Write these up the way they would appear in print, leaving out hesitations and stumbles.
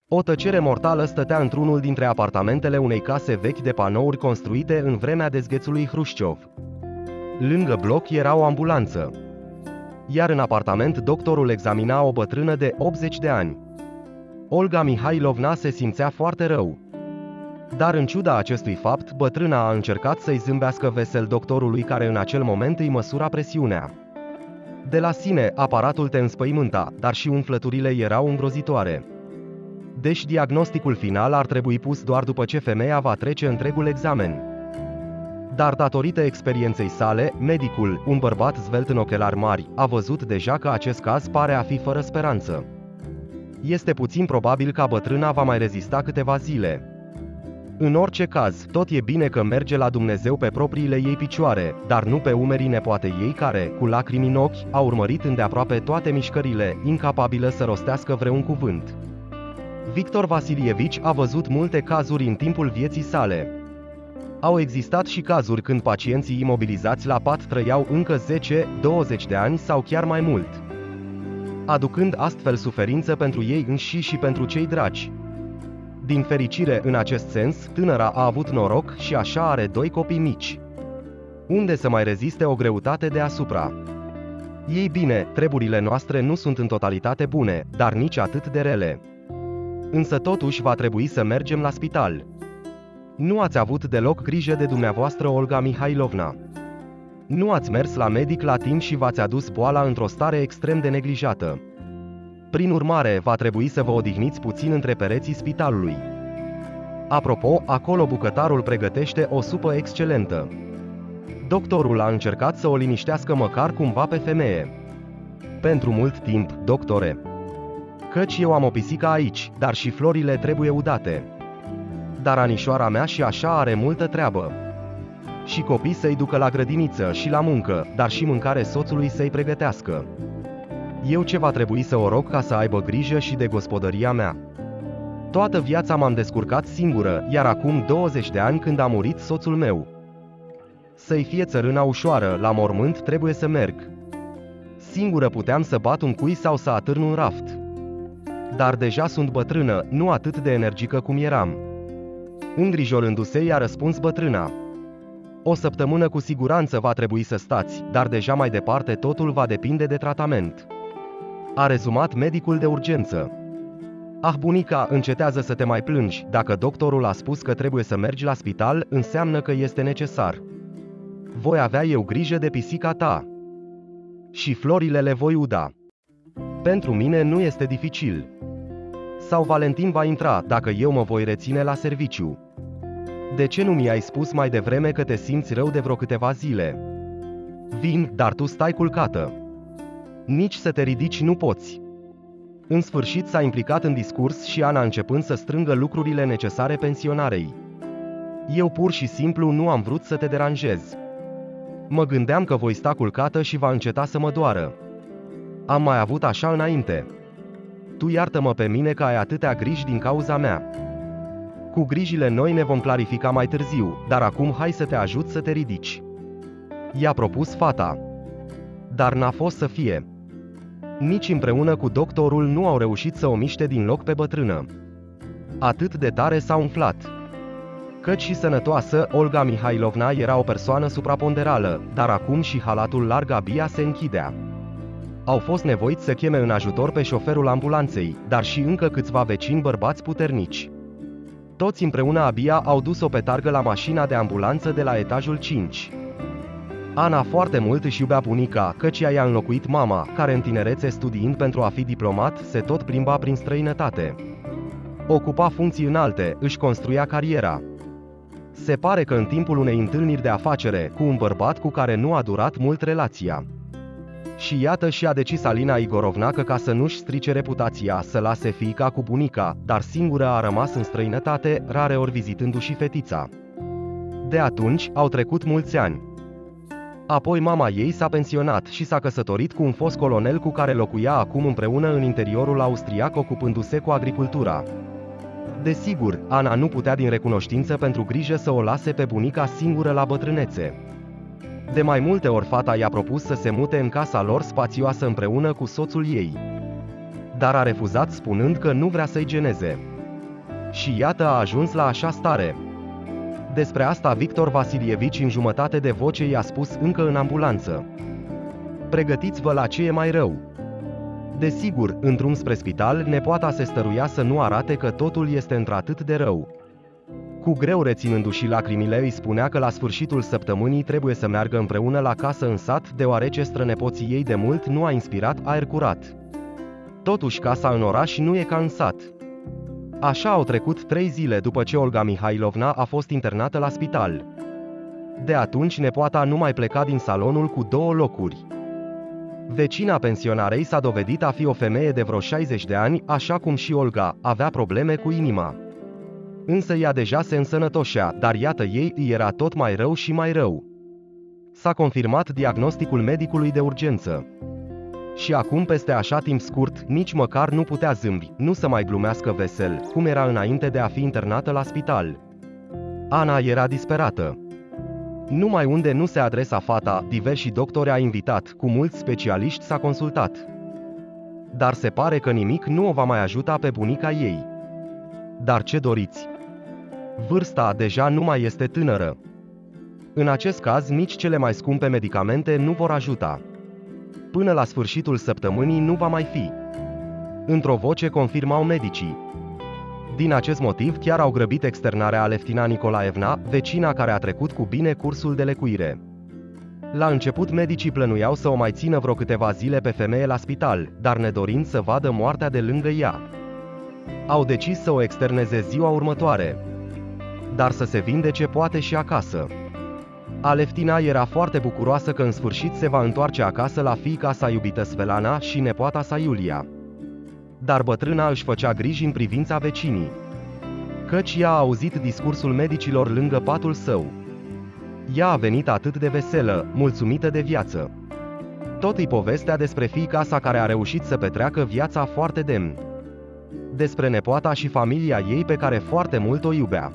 O tăcere mortală stătea într-unul dintre apartamentele unei case vechi de panouri construite în vremea dezghețului Hrușciov. Lângă bloc era o ambulanță. Iar în apartament doctorul examina o bătrână de 80 de ani. Olga Mihailovna se simțea foarte rău. Dar în ciuda acestui fapt, bătrâna a încercat să-i zâmbească vesel doctorului care în acel moment îi măsura presiunea. De la sine, aparatul te înspăimânta, dar și umflăturile erau îngrozitoare. Deci diagnosticul final ar trebui pus doar după ce femeia va trece întregul examen. Dar datorită experienței sale, medicul, un bărbat zvelt în ochelari mari, a văzut deja că acest caz pare a fi fără speranță. Este puțin probabil ca bătrâna va mai rezista câteva zile. În orice caz, tot e bine că merge la Dumnezeu pe propriile ei picioare, dar nu pe umerii nepoatei ei care, cu lacrimi în ochi, a urmărit îndeaproape toate mișcările, incapabilă să rostească vreun cuvânt. Victor Vasilievici a văzut multe cazuri în timpul vieții sale. Au existat și cazuri când pacienții imobilizați la pat trăiau încă 10-20 de ani sau chiar mai mult, aducând astfel suferință pentru ei înșiși și pentru cei dragi. Din fericire, în acest sens, tânăra a avut noroc și așa are 2 copii mici. Unde să mai reziste o greutate deasupra? Ei bine, treburile noastre nu sunt în totalitate bune, dar nici atât de rele. Însă totuși va trebui să mergem la spital. Nu ați avut deloc grijă de dumneavoastră, Olga Mihailovna. Nu ați mers la medic la timp și v-ați adus boala într-o stare extrem de neglijată. Prin urmare, va trebui să vă odihniți puțin între pereții spitalului. Apropo, acolo bucătarul pregătește o supă excelentă. Doctorul a încercat să o liniștească măcar cumva pe femeie. Pentru mult timp, doctore. Căci eu am o pisică aici, dar și florile trebuie udate. Dar anișoara mea și așa are multă treabă. Și copii să-i ducă la grădiniță și la muncă, dar și mâncare soțului să-i pregătească. Eu ce va trebui să o rog ca să aibă grijă și de gospodăria mea? Toată viața m-am descurcat singură, iar acum 20 de ani când a murit soțul meu. Să-i fie țărâna ușoară, la mormânt trebuie să merg. Singură puteam să bat un cui sau să atârn un raft. Dar deja sunt bătrână, nu atât de energică cum eram. Îngrijorându-se, i-a răspuns bătrâna. O săptămână cu siguranță va trebui să stați, dar deja mai departe totul va depinde de tratament. A rezumat medicul de urgență. Ah, bunica, încetează să te mai plângi, dacă doctorul a spus că trebuie să mergi la spital, înseamnă că este necesar. Voi avea eu grijă de pisica ta. Și florile le voi uda. Pentru mine nu este dificil. Sau Valentin va intra, dacă eu mă voi reține la serviciu. De ce nu mi-ai spus mai devreme că te simți rău de vreo câteva zile? Vin, dar tu stai culcată. Nici să te ridici nu poți. În sfârșit s-a implicat în discurs și Ana începând să strângă lucrurile necesare pensionarei. Eu pur și simplu nu am vrut să te deranjez. Mă gândeam că voi sta culcată și va înceta să mă doară. Am mai avut așa înainte. Tu iartă-mă pe mine că ai atâtea griji din cauza mea. Cu grijile noi ne vom clarifica mai târziu, dar acum hai să te ajut să te ridici. I-a propus fata. Dar n-a fost să fie. Nici împreună cu doctorul nu au reușit să o miște din loc pe bătrână. Atât de tare s-a umflat. Căci și sănătoasă, Olga Mihailovna era o persoană supraponderală, dar acum și halatul larg abia se închidea. Au fost nevoiți să cheme în ajutor pe șoferul ambulanței, dar și încă câțiva vecini bărbați puternici. Toți împreună abia au dus-o pe targă la mașina de ambulanță de la etajul 5. Ana foarte mult își iubea bunica, căci ea i-a înlocuit mama, care în tinerețe studiind pentru a fi diplomat, se tot plimba prin străinătate. Ocupa funcții înalte, își construia cariera. Se pare că în timpul unei întâlniri de afacere, cu un bărbat cu care nu a durat mult relația. Și iată și-a decis Alina Igorovna că ca să nu-și strice reputația, să lase fiica cu bunica, dar singură a rămas în străinătate, rareori vizitându-și fetița. De atunci, au trecut mulți ani. Apoi mama ei s-a pensionat și s-a căsătorit cu un fost colonel cu care locuia acum împreună în interiorul austriac ocupându-se cu agricultura. Desigur, Ana nu putea din recunoștință pentru grijă să o lase pe bunica singură la bătrânețe. De mai multe ori fata i-a propus să se mute în casa lor spațioasă împreună cu soțul ei. Dar a refuzat spunând că nu vrea să-i geneze. Și iată a ajuns la așa stare. Despre asta Victor Vasilievici în jumătate de voce i-a spus încă în ambulanță. Pregătiți-vă la ce e mai rău. Desigur, în drum spre spital, nepoata se stăruia să nu arate că totul este într-atât de rău. Cu greu reținându-și lacrimile, îi spunea că la sfârșitul săptămânii trebuie să meargă împreună la casă în sat, deoarece strănepoții ei de mult nu a inspirat aer curat. Totuși, casa în oraș nu e ca în sat. Așa au trecut 3 zile după ce Olga Mihailovna a fost internată la spital. De atunci, nepoata nu mai pleca din salonul cu 2 locuri. Vecina pensionarei s-a dovedit a fi o femeie de vreo 60 de ani, așa cum și Olga, avea probleme cu inima. Însă ea deja se însănătoșea, dar iată ei îi era tot mai rău și mai rău. S-a confirmat diagnosticul medicului de urgență. Și acum, peste așa timp scurt, nici măcar nu putea zâmbi, nu să mai glumească vesel, cum era înainte de a fi internată la spital. Ana era disperată. Numai unde nu se adresa fata, diversi doctori a invitat, cu mulți specialiști s-a consultat. Dar se pare că nimic nu o va mai ajuta pe bunica ei. Dar ce doriți? Vârsta deja nu mai este tânără. În acest caz, nici cele mai scumpe medicamente nu vor ajuta. Până la sfârșitul săptămânii nu va mai fi. Într-o voce confirmau medicii. Din acest motiv chiar au grăbit externarea Aleftina Nicolaevna, vecina care a trecut cu bine cursul de lecuire. La început medicii plănuiau să o mai țină vreo câteva zile pe femeie la spital, dar nedorind să vadă moartea de lângă ea. Au decis să o externeze ziua următoare. Dar să se vindece poate și acasă. Aleftina era foarte bucuroasă că în sfârșit se va întoarce acasă la fiica sa iubită Svelana și nepoata sa Iulia. Dar bătrâna își făcea griji în privința vecinii. Căci ea a auzit discursul medicilor lângă patul său. Ea a venit atât de veselă, mulțumită de viață. Tot îi povestea despre fiica sa care a reușit să petreacă viața foarte demn. Despre nepoata și familia ei pe care foarte mult o iubea.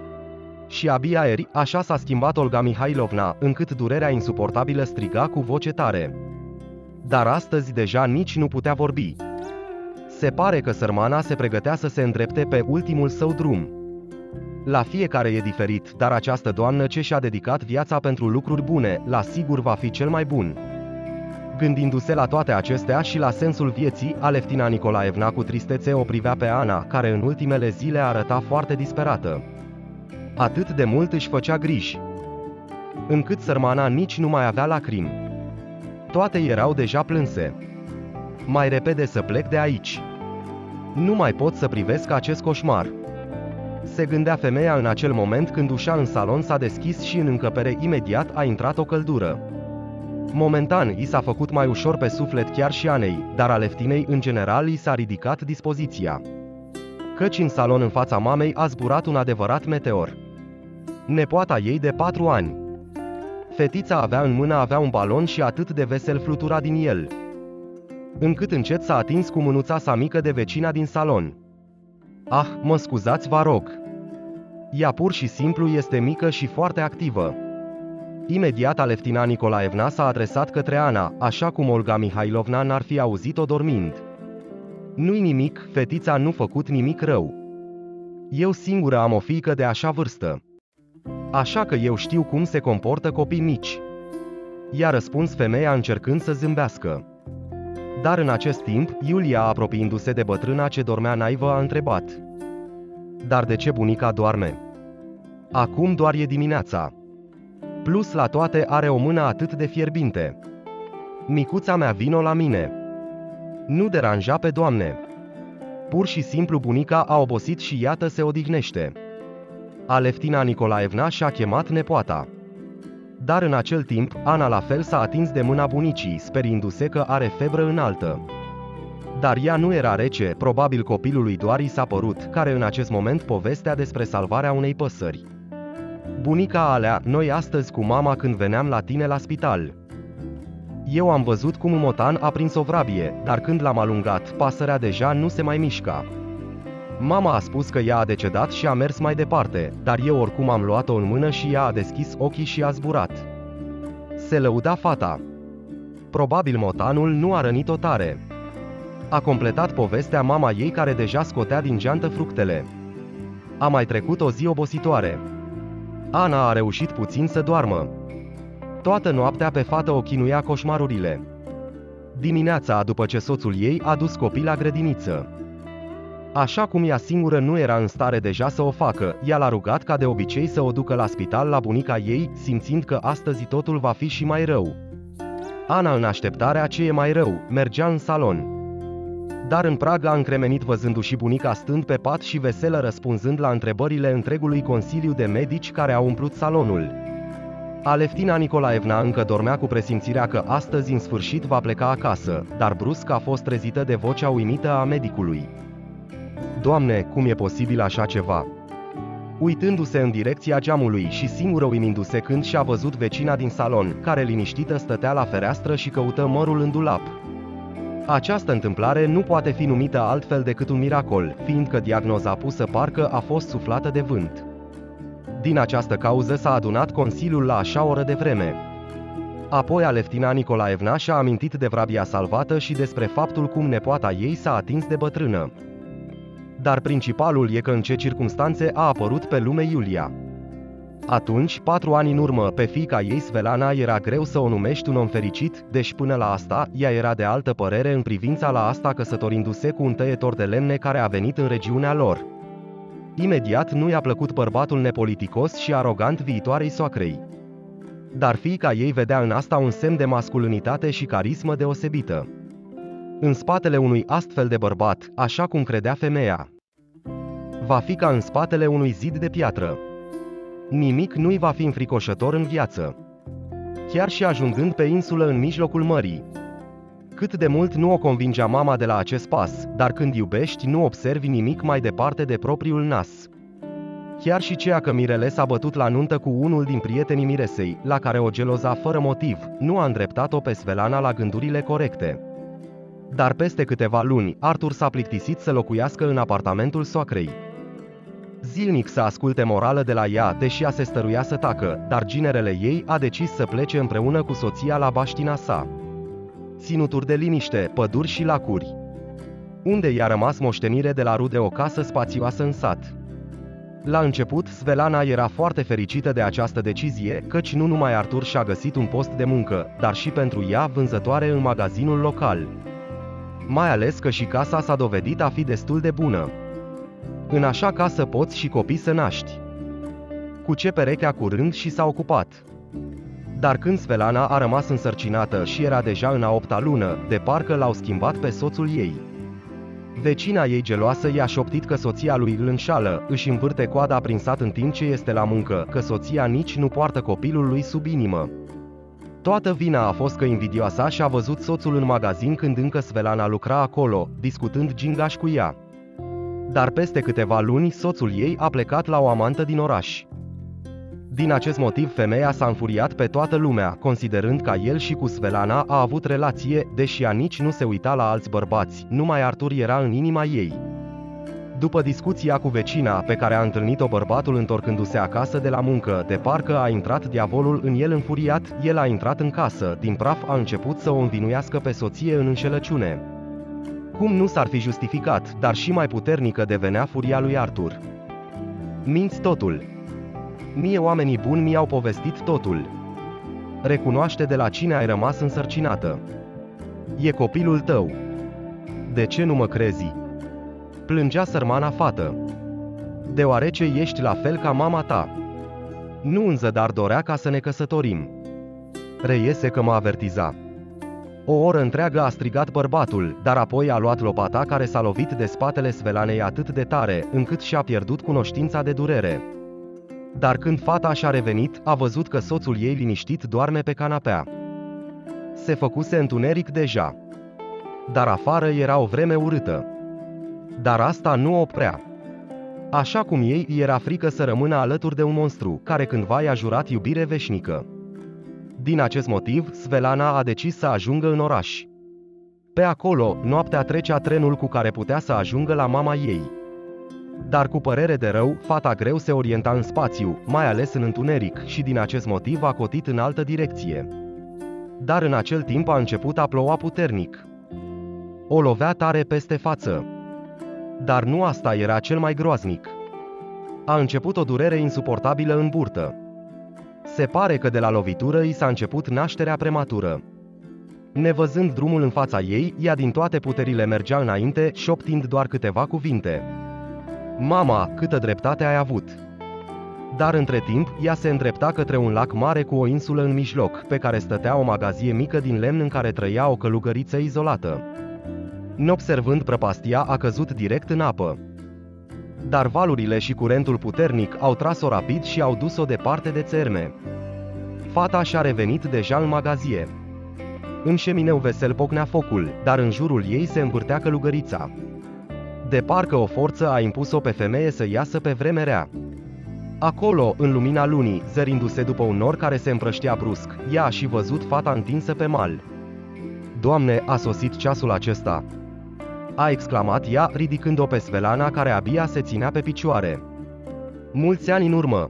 Și abia ieri, așa s-a schimbat Olga Mihailovna, încât durerea insuportabilă striga cu voce tare. Dar astăzi deja nici nu putea vorbi. Se pare că sărmana se pregătea să se îndrepte pe ultimul său drum. La fiecare e diferit, dar această doamnă ce și-a dedicat viața pentru lucruri bune, la sigur va fi cel mai bun. Gândindu-se la toate acestea și la sensul vieții, Aleftina Nicolaevna cu tristețe o privea pe Ana, care în ultimele zile arăta foarte disperată. Atât de mult își făcea griji, încât sărmana nici nu mai avea lacrimi. Toate erau deja plânse. Mai repede să plec de aici. Nu mai pot să privesc acest coșmar. Se gândea femeia în acel moment când ușa în salon s-a deschis și în încăpere imediat a intrat o căldură. Momentan i s-a făcut mai ușor pe suflet chiar și Anei, dar Aleftinei în general i s-a ridicat dispoziția. Căci în salon în fața mamei a zburat un adevărat meteor. Nepoata ei de 4 ani. Fetița avea în mână un balon și atât de vesel flutura din el, încât încet s-a atins cu mânuța sa mică de vecina din salon. Ah, mă scuzați, vă rog. Ea pur și simplu este mică și foarte activă. Imediat Aleftina Nicolaevna s-a adresat către Ana, așa cum Olga Mihailovna n-ar fi auzit-o dormind. Nu-i nimic, fetița nu făcut nimic rău. Eu singură am o fiică de așa vârstă. Așa că eu știu cum se comportă copii mici. I-a răspuns femeia încercând să zâmbească. Dar în acest timp, Iulia, apropiindu-se de bătrâna ce dormea naivă, a întrebat. Dar de ce bunica doarme? Acum doar e dimineața. Plus la toate are o mână atât de fierbinte. Micuța mea, vino la mine. Nu deranja pe doamne. Pur și simplu bunica a obosit și iată se odihnește. Aleftina Nicolaevna și-a chemat nepoata. Dar în acel timp, Ana la fel s-a atins de mâna bunicii, sperindu-se că are febră înaltă. Dar ea nu era rece, probabil copilului doar i s-a părut, care în acest moment povestea despre salvarea unei păsări. Bunica alea, noi astăzi cu mama când veneam la tine la spital. Eu am văzut cum Motan a prins o vrabie, dar când l-am alungat, pasărea deja nu se mai mișca. Mama a spus că ea a decedat și a mers mai departe, dar eu oricum am luat-o în mână și ea a deschis ochii și a zburat. Se lăuda fata. Probabil Motanul nu a rănit-o tare. A completat povestea mama ei care deja scotea din geantă fructele. A mai trecut o zi obositoare. Ana a reușit puțin să doarmă. Toată noaptea pe fată o chinuia coșmarurile. Dimineața, după ce soțul ei a dus copii la grădiniță. Așa cum ea singură nu era în stare deja să o facă, ea l-a rugat ca de obicei să o ducă la spital la bunica ei, simțind că astăzi totul va fi și mai rău. Ana, în așteptarea ce e mai rău, mergea în salon. Dar în prag a încremenit văzându-și bunica stând pe pat și veselă răspunzând la întrebările întregului consiliu de medici care a umplut salonul. Aleftina Nicolaevna încă dormea cu presimțirea că astăzi în sfârșit va pleca acasă, dar brusc a fost trezită de vocea uimită a medicului. Doamne, cum e posibil așa ceva? Uitându-se în direcția geamului și singură uimindu-se când și-a văzut vecina din salon, care liniștită stătea la fereastră și căută mărul în dulap. Această întâmplare nu poate fi numită altfel decât un miracol, fiindcă diagnoza pusă parcă a fost suflată de vânt. Din această cauză s-a adunat consiliul la așa oră de vreme. Apoi Aleftina Nicolaevna și-a amintit de vrabia salvată și despre faptul cum nepoata ei s-a atins de bătrână. Dar principalul e că în ce circumstanțe a apărut pe lume Iulia. Atunci, 4 ani în urmă, pe fiica ei Svelana era greu să o numești un om fericit, deși până la asta, ea era de altă părere în privința la asta căsătorindu-se cu un tăietor de lemne care a venit în regiunea lor. Imediat nu i-a plăcut bărbatul nepoliticos și arogant viitoarei soacrei. Dar fiica ei vedea în asta un semn de masculinitate și carismă deosebită. În spatele unui astfel de bărbat, așa cum credea femeia, va fi ca în spatele unui zid de piatră. Nimic nu-i va fi înfricoșător în viață. Chiar și ajungând pe insulă în mijlocul mării. Cât de mult nu o convingea mama de la acest pas, dar când iubești nu observi nimic mai departe de propriul nas. Chiar și ceea că Mirele s-a bătut la nuntă cu unul din prietenii miresei, la care o geloza fără motiv, nu a îndreptat-o pe Svelana la gândurile corecte. Dar peste câteva luni, Artur s-a plictisit să locuiască în apartamentul soacrei. Zilnic să asculte morală de la ea, deși ea se stăruia să tacă, dar ginerele ei a decis să plece împreună cu soția la baștina sa. Ținuturi de liniște, păduri și lacuri. Unde i-a rămas moștenire de la rude o casă spațioasă în sat. La început, Svelana era foarte fericită de această decizie, căci nu numai Artur și-a găsit un post de muncă, dar și pentru ea vânzătoare în magazinul local. Mai ales că și casa s-a dovedit a fi destul de bună. În așa casă poți și copii să naști. Cu ce perechea curând și s-a ocupat. Dar când Svelana a rămas însărcinată și era deja în a 8-a lună, de parcă l-au schimbat pe soțul ei. Vecina ei geloasă i-a șoptit că soția lui îl înșală, își învârte coada prin sat în timp ce este la muncă, că soția nici nu poartă copilul lui sub inimă. Toată vina a fost că invidioasa și-a văzut soțul în magazin când încă Svelana lucra acolo, discutând gingaș cu ea. Dar peste câteva luni, soțul ei a plecat la o amantă din oraș. Din acest motiv, femeia s-a înfuriat pe toată lumea, considerând că el și cu Svelana a avut relație, deși ea nici nu se uita la alți bărbați, numai Artur era în inima ei. După discuția cu vecina, pe care a întâlnit-o bărbatul întorcându-se acasă de la muncă, de parcă a intrat diavolul în el înfuriat, el a intrat în casă, din praf a început să o învinuiască pe soție în înșelăciune. Cum nu s-ar fi justificat, dar și mai puternică devenea furia lui Artur. Minți totul. Mie oamenii buni mi-au povestit totul. Recunoaște de la cine ai rămas însărcinată. E copilul tău. De ce nu mă crezi? Plângea sărmana fată. Deoarece ești la fel ca mama ta. Nu în zadar dorea ca să ne căsătorim. Reiese că mă avertiza. O oră întreagă a strigat bărbatul, dar apoi a luat lopata care s-a lovit de spatele Svelanei atât de tare, încât și-a pierdut cunoștința de durere. Dar când fata și-a revenit, a văzut că soțul ei liniștit doarme pe canapea. Se făcuse întuneric deja. Dar afară era o vreme urâtă. Dar asta nu oprea. Așa cum ei era frică să rămână alături de un monstru, care cândva i-a jurat iubire veșnică. Din acest motiv, Svelana a decis să ajungă în oraș. Pe acolo, noaptea trecea trenul cu care putea să ajungă la mama ei. Dar cu părere de rău, fata greu se orienta în spațiu, mai ales în întuneric, și din acest motiv a cotit în altă direcție. Dar în acel timp a început a ploua puternic. O lovea tare peste față. Dar nu asta era cel mai groaznic. A început o durere insuportabilă în burtă. Se pare că de la lovitură i s-a început nașterea prematură. Nevăzând drumul în fața ei, ea din toate puterile mergea înainte, șoptind doar câteva cuvinte. Mama, câtă dreptate ai avut! Dar între timp, ea se îndrepta către un lac mare cu o insulă în mijloc, pe care stătea o magazie mică din lemn în care trăia o călugăriță izolată. Neobservând prăpastia, a căzut direct în apă. Dar valurile și curentul puternic au tras-o rapid și au dus-o departe de țărme. Fata și-a revenit deja în magazie. În șemineu vesel pocnea focul, dar în jurul ei se învârtea călugărița. De parcă o forță a impus-o pe femeie să iasă pe vreme rea. Acolo, în lumina lunii, zărindu-se după un nor care se împrăștea brusc, ea a și văzut fata întinsă pe mal. Doamne, a sosit ceasul acesta! A exclamat ea, ridicând-o pe Svelana care abia se ținea pe picioare. Mulți ani în urmă.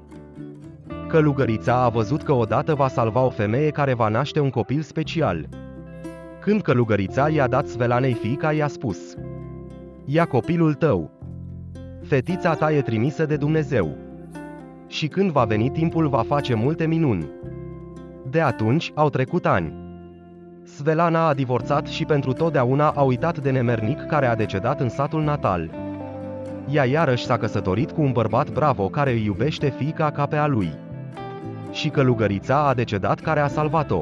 Călugărița a văzut că odată va salva o femeie care va naște un copil special. Când călugărița i-a dat Svelanei fiica, i-a spus: ia copilul tău. Fetița ta e trimisă de Dumnezeu. Și când va veni timpul va face multe minuni. De atunci, au trecut ani. Svelana a divorțat și pentru totdeauna a uitat de nemernic care a decedat în satul natal. Ea iarăși s-a căsătorit cu un bărbat bravo care îi iubește fiica ca pe a lui. Și călugărița a decedat care a salvat-o.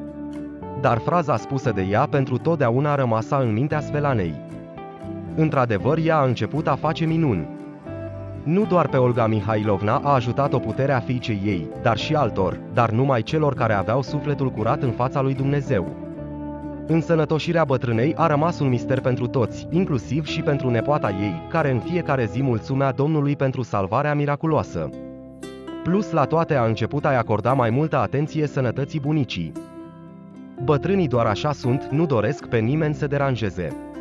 Dar fraza spusă de ea pentru totdeauna a rămas în mintea Svelanei. Într-adevăr, ea a început a face minuni. Nu doar pe Olga Mihailovna a ajutat-o puterea fiicei ei, dar și altor, dar numai celor care aveau sufletul curat în fața lui Dumnezeu. Însănătoșirea bătrânei a rămas un mister pentru toți, inclusiv și pentru nepoata ei, care în fiecare zi mulțumea Domnului pentru salvarea miraculoasă. Plus la toate a început a-i acorda mai multă atenție sănătății bunicii. Bătrânii doar așa sunt, nu doresc pe nimeni să deranjeze.